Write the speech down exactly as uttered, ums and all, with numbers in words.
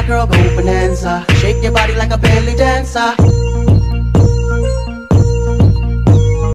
girl, go bonanza. Shake your body like a belly dancer.